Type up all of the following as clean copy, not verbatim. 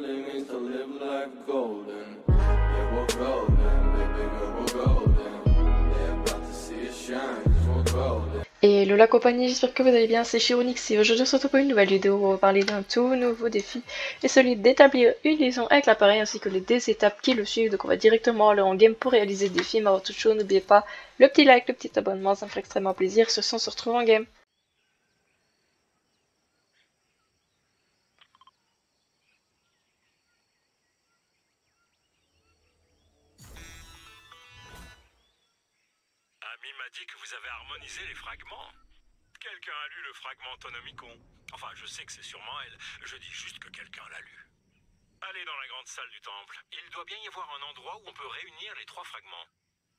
really means to live life golden. Yeah, we're golden, baby girl, we're golden. They're about to see us shine, 'cause we're golden. Hello la compagnie, j'espère que vous allez bien, c'est Chironix et aujourd'hui on se retrouve pour une nouvelle vidéo où on va parler d'un tout nouveau défi et celui d'établir une liaison avec l'appareil ainsi que les 2 étapes qui le suivent. Donc on va directement aller en game pour réaliser le défi, mais avant toute chose n'oubliez pas le petit like, le petit abonnement, ça me ferait extrêmement plaisir. Sur ce on se retrouve en game. Ami m'a dit que vous avez harmonisé les fragments. Quelqu'un a lu le fragment Tonomicon. Enfin, je sais que c'est sûrement elle. Je dis juste que quelqu'un l'a lu. Allez dans la grande salle du temple. Il doit bien y avoir un endroit où on peut réunir les 3 fragments.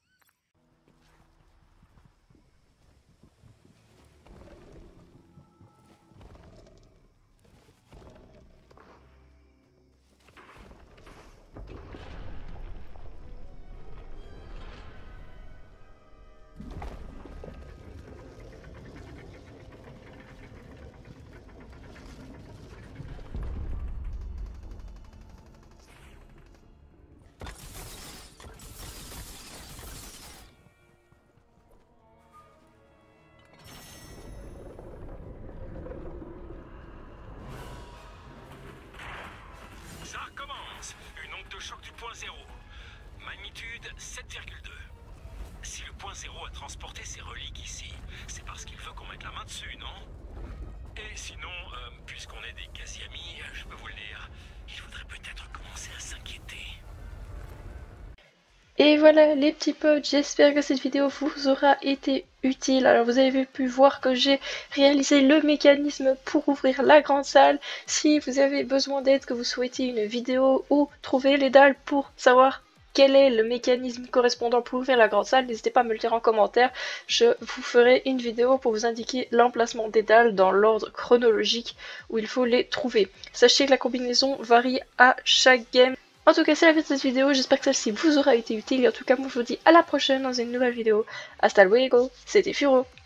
Ça recommence. Une onde de choc du point 0. Magnitude 7,2. Si le point 0 a transporté ses reliques ici, c'est parce qu'il veut qu'on mette la main dessus, non? Et sinon, puisqu'on est des quasi-amis, je peux vous le dire, il faudrait peut-être commencer à s'inquiéter. Et voilà les petits potes, j'espère que cette vidéo vous aura été utile. Alors vous avez pu voir que j'ai réalisé le mécanisme pour ouvrir la grande salle. Si vous avez besoin d'aide, que vous souhaitez une vidéo ou trouver les dalles pour savoir quel est le mécanisme correspondant pour ouvrir la grande salle, n'hésitez pas à me le dire en commentaire. Je vous ferai une vidéo pour vous indiquer l'emplacement des dalles dans l'ordre chronologique où il faut les trouver. Sachez que la combinaison varie à chaque game. En tout cas, c'est la fin de cette vidéo, j'espère que celle-ci vous aura été utile, et en tout cas, moi je vous dis à la prochaine dans une nouvelle vidéo. Hasta luego, c'était Furo.